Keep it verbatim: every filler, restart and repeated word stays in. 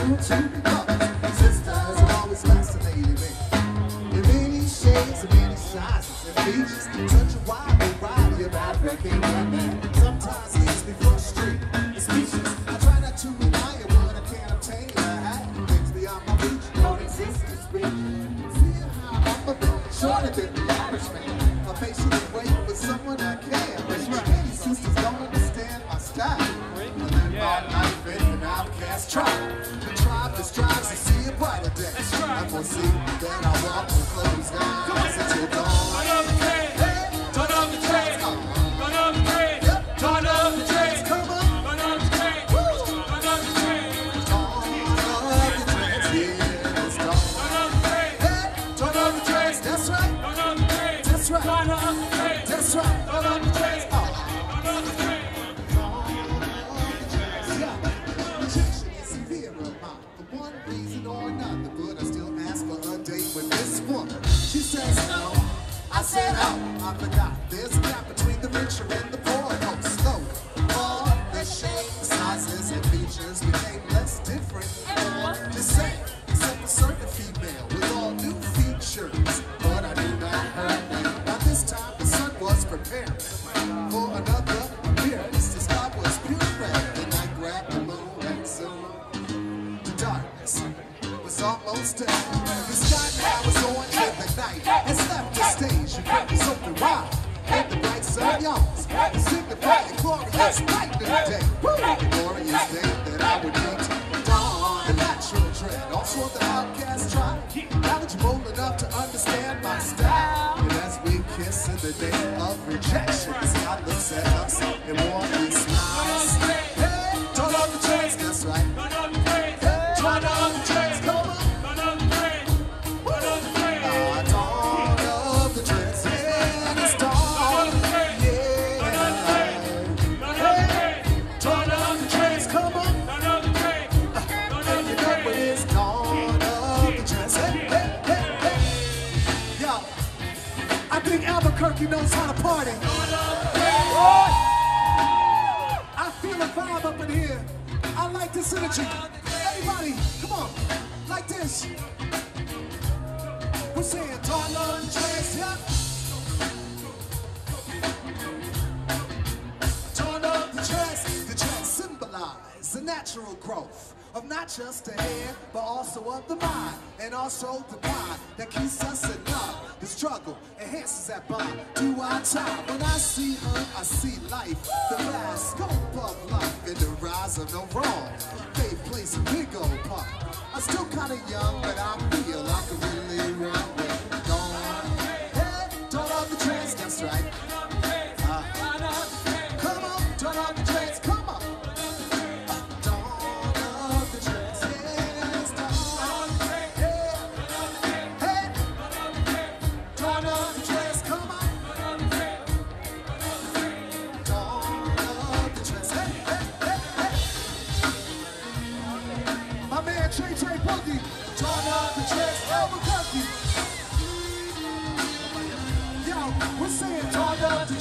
true to the colors. Sisters have always fascinated me. In many shades and many sizes and features. Such a wide variety of African women. Sometimes it leaves me frustrated and speechless. I try not to admire what I can't obtain. I have things beyond my reach. Don't exist to speak. See how I'm a bit shorter than the average man. I patiently wait for someone I can. But many sisters don't understand my style. My life is an outcast tribe. The tribe that strives to see a brighter day. I foresee that I walk with closed eyes until dawn. Turn up the train, turn up the train, turn up the train, turn up the train, Come on, turn up the train, turn up the train, dawn of the trance, yeah, it's dawn. turn up the train, Hey, turn up the train, that's right, turn up the train, that's right, turn up the train, that's right. turn up the train, Oh. turn up the train. Rejection is a fear of mine for one reason or another, but I still ask for a date with this woman. She says no, I said oh, I forgot there's a gap between the richer and the poor. No, slow, all the shapes, sizes, and features became less different or the same, except a certain female with all new features. But I knew not her name. By this time the sun was preparing for another appearance. The sky was pure red, and I grabbed the moon and soon the darkness was almost done. The sky now was on in the night has left the stage. You got me open wide, and the bright sun yawns to signify the glorious light of the day. Woo! The glorious day that I would meet dawn. The natural dread, also the outcast tribe. Now that you're old enough to understand my style, and as we kiss in the day of rejection, God looks at us and warmly smiles. Hey, turn on the trains, that's right. Turn up the train, Hey, turn up the train, come on. turn up the train, turn up the train, Ah, dawn of the trance, yeah, it's dawn, yeah. turn up the train, Turn on the trains, come on. turn up the train, turn up And you the know when train. it's dawn of the trance. Hey, hey, hey, hey. Yo, I think Albuquerque knows how to party. I feel a vibe up in here. I like this energy. Everybody, come on, like this. We're saying dawn of the trance, yeah. Dawn of the trance. The trance symbolize the natural growth of not just the hair, but also of the mind, and also the bond that keeps us in love. The struggle enhances that bond to our time. When I see her, I see life, the vast scope of life, and the rise of no wrong. Faith plays a big old part. I'm still kinda young, but I feel I can really run with dawn. Hey, dawn of the trance, that's right. Uh, come on, dawn of the trance, come on. Dawn of the trance, yes, dawn. Hey, hey, dawn of the trance, come on. Dawn of the trance, hey, hey, hey, hey. My man Trey Trey Boogie, dawn of the trance, Albuquerque. Yo, we're saying dawn of the